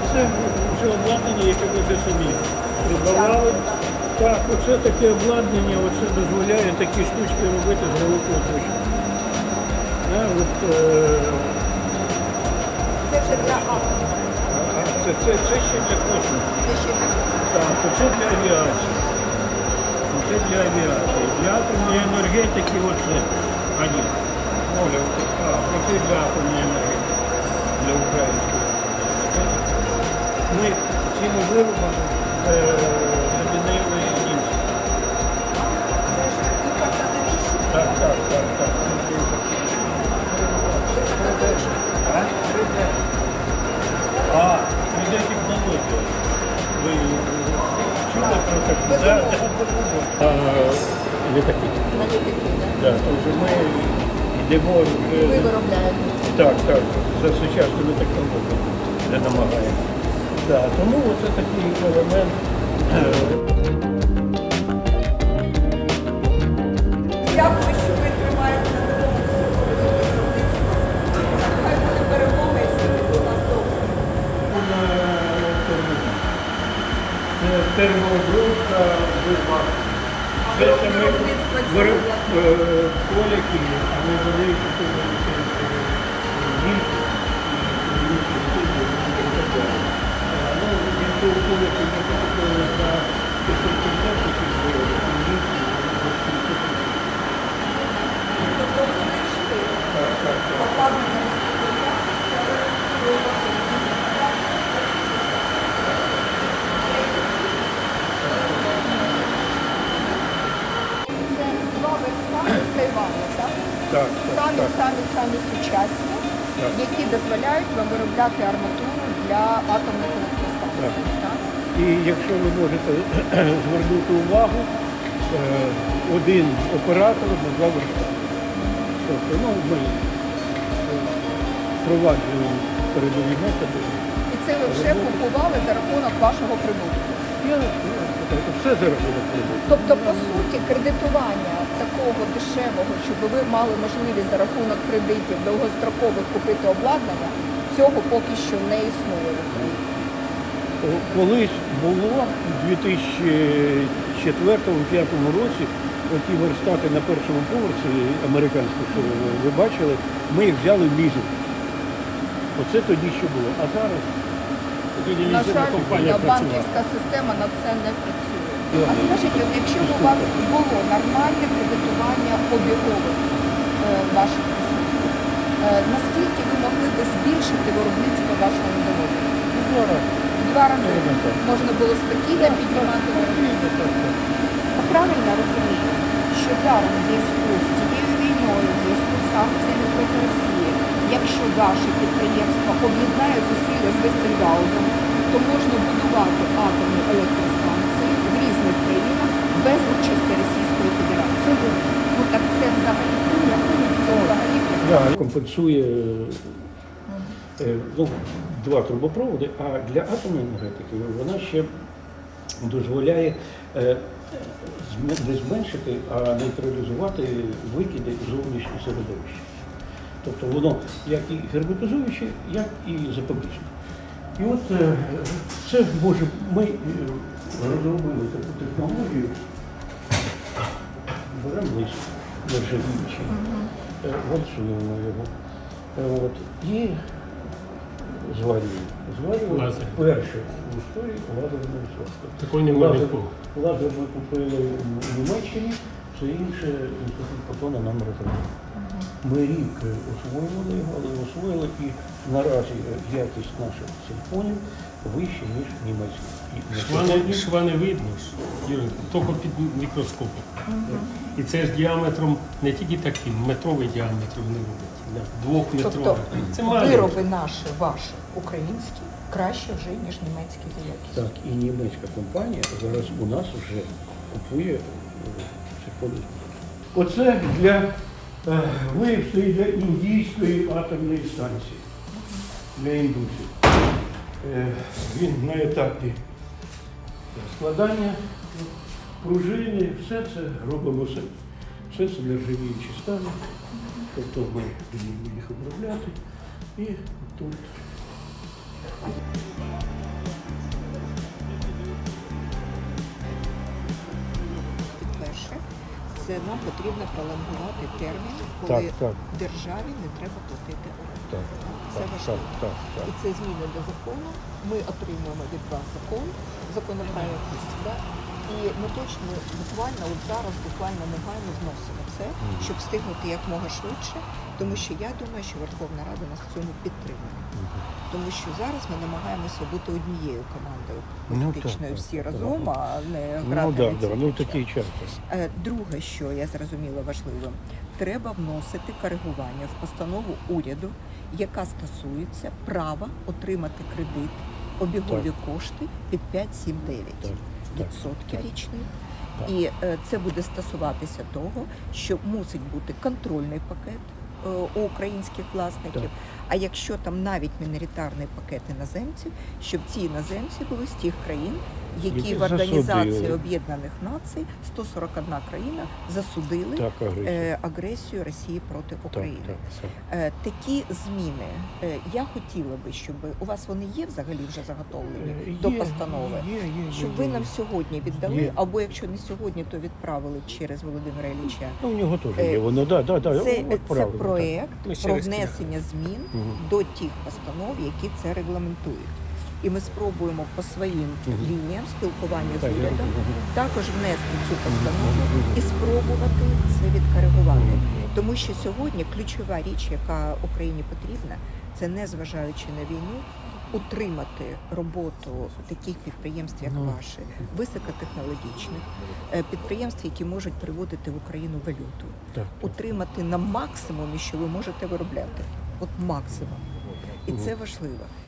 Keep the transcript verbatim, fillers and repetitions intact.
це вже обладнання, яке ми вже самі придбавали. Так, оце таке обладнання, оце дозволяє такі штучки робити з глибокого точно. Да, от, е... Це вже для атому. Це, це, це ще для космосу. Це ще для космосу. Так, оце для авіації. Оце для авіації. Для атомної енергетики оце. А ні. Оля, а, оце для атомної енергетики. Для української. Ми цими виробами е, замінили німці. Це ж імпортозавіщення. Так, так, так, так. А? А, три дэ технологія. Ви чули про таку? Да? А, літаки. На літаки, так? Так, тобто ми йдемо... Ви виробляєте. Так, так, за сучасними технологіями не намагаємо. Так, тому оце такий елемент. Дякую, що ви тримаєте на такому високому. Хай буде перемога і все буде у нас добре. Це термообробка виробництва. Це саме поляки, а ми вони купили гільки. Ну, якщо у поляків ми купили за п'ятсот п'ятдесят тисяч гривень, то гільки за сімсот тисяч. Тобто ви знайшли Так, так, так. обладнання Це два верстати з Тайваню, так? Так, так, Самі, так. самі, самі сучасні, Так. які дозволяють вам виробляти арматуру для атомних електростанцій. Так. І якщо ви можете звернути увагу, е, один оператор на два верстати. Тобто, ну, ми е, впроваджуємо передові методи. І це ви вже купували за рахунок вашого прибутку. Я, я, все за рахунок прибутку. Тобто, по суті, кредитування такого дешевого, щоб ви мали можливість за рахунок кредитів довгострокових купити обладнання, цього поки що не існує. Колись було у дві тисячі четвертому - п'ятому році оті верстати на першому поверсі американські, що ви бачили, ми їх взяли в лізинг. Оце тоді що було. А зараз тоді На лізингова жаль, компанія працювала. банківська система на це не працює. А скажіть, от якщо б у вас було нормальне кредитування обігових е, ваших ресурсів, е, наскільки ви могли б збільшити виробництво вашого заводу? Два рази. Два рази Так. можна було спокійно піднімати виробництво. А правильно розумію, що зараз в зв'язку з цією війною, в зв'язку з санкціями проти Росії, якщо ваші підприємства об'єднають зусилля з Вестингаузом, то можна будувати атомні електростанції в різних країнах без участі Російської Федерації. Ну так це взагалі це взагалі Да, компенсує е, ну, два трубопроводи, а для атомної енергетики вона ще дозволяє е, не зменшити, а нейтралізувати викиди зовнішнього середовища. Тобто воно як і герметизуюче, як і запобіжне. І от е, це може, ми е, розробили таку технологію, беремо лист нержавіючий, е, вальцуємо його, е, от, і зварюємо. Зварюємо Лазер. перше в історії лазерною соткою. Такої немає Лазер, нікого. лазер ми купили в Німеччині, все інше інститут Фотона нам розробив. Ми рік освоювали його, але освоїли і наразі якість наших симфонів вища, ніж німецькі. Шва, шва не видно ж, Юрій, тільки під мікроскопом. І це ж діаметром не тільки таким, метровий діаметр вони роблять. Двохметровий. Тобто Це маленько. вироби наші, ваші, українські, краще вже, ніж німецькі за якістю. Так, і німецька компанія зараз у нас вже купує симфонію. Оце для е, виявки для індійської атомної станції, для індусів. Е, він на етапі складання пружини, все це робимо все. Все це нержавіючі сталі. Тобто ми будемо їх обробляти і тут. це нам потрібно пролонгувати термін, коли Так, так. державі не треба платити оренду. Так, Це так, важливо. так, так, І це зміни до закону. Ми отримуємо від вас закон, законопроект, да? І ми точно буквально от зараз, буквально негайно вносимо це, щоб встигнути якмога швидше, тому що я думаю, що Верховна Рада нас в цьому підтримує. Тому що зараз ми намагаємося бути однією командою Ну, політичною, так, всі так, разом, так. а не Ну, грати да, від да, ну цих такий час. Е, Друге, що я зрозуміла важливим, треба вносити коригування в постанову уряду, яка стосується права отримати кредит, обігові кошти під п'ять сім дев'ять Так, так, відсотків так. річних. Так. І е, це буде стосуватися того, що мусить бути контрольний пакет е, у українських власників. Так. А якщо там навіть міноритарний пакет іноземців, щоб ці іноземці були з тих країн, які Які в Організації засудили. Об'єднаних Націй сто сорок одна країна засудили Так, агресія. е, агресію Росії проти України. Так, так, так. Е, Такі зміни е, я хотіла би, щоб у вас вони є взагалі вже заготовлені Е, до є, постанови, є, є, є, щоб є, ви є. нам сьогодні віддали, Є. або якщо не сьогодні, то відправили через Володимира Ілліча. Ну, у нього теж Е, є воно, да, да, да, Це, от це правильно, проєкт Ми ще про раз внесення змін Мгм. до тих постанов, які це регламентують. І ми спробуємо по своїм Мгм. лініям спілкування з Так, я урядом розумію. також внести цю постанову і спробувати це відкоригувати. Тому що сьогодні ключова річ, яка Україні потрібна, це, незважаючи на війну, утримати роботу таких підприємств, як Ну. ваші, високотехнологічних е, підприємств, які можуть приводити в Україну валюту, Так, так. утримати на максимумі, що ви можете виробляти. От максимум. І це важливо.